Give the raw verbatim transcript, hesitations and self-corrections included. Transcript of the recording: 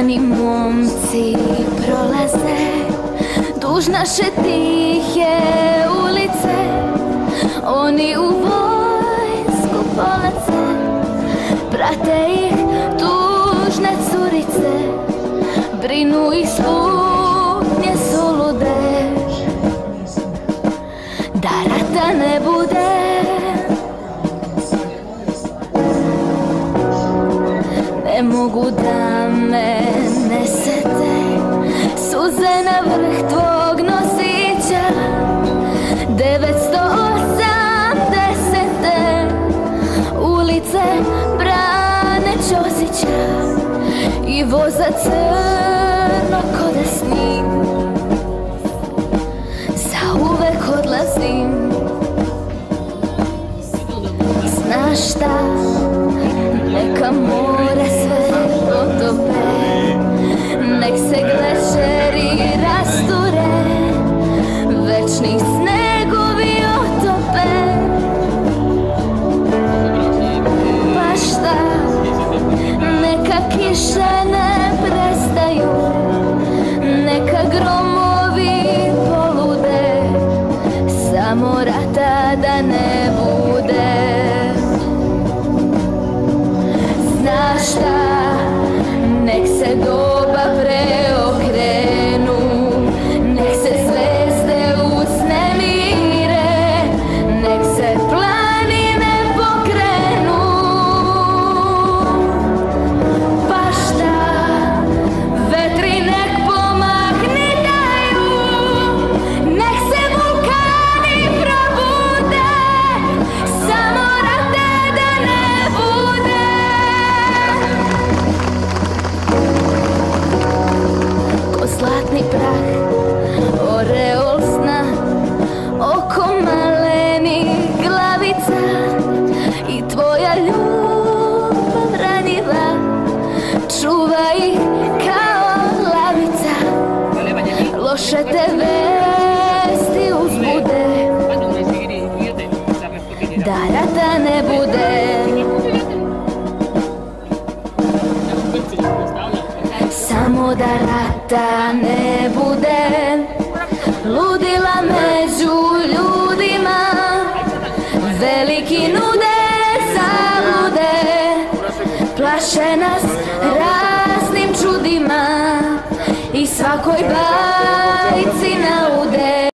Pijani momci prolaze duž naše tihe ulice, oni u vojsku polaze, prate ih tužne curice, brinu ih slutnje sulude. Da rata ne bude, ne mogu da me ne sete suze na vrh tvog nosića. Devetsto osamdesete ulice Brane Ćosića i voza crno ko da s njim zauvek odlazim. Znaš šta, neka more sve potope, nek se glečeri rasture, večni snegovi otope. Pa šta, neka kiše ne prestaju, neka gromovi polude, samo rata da ne bude. Znaš šta, nek se doba preokrenu, nek se zvezde uznemire, nek se planine pokrenu. Pa šta, vetri nek pomahnitaju, nek se vulkani probude, samo rata da ne bude. Zlatni prah, oreol sna, oko malenih glavica i tvoja ljubav ranjiva, čuva ih kao lavica. Loše te vesti uzbude, da rata ne bude. Samo da rata ne bude, ludila među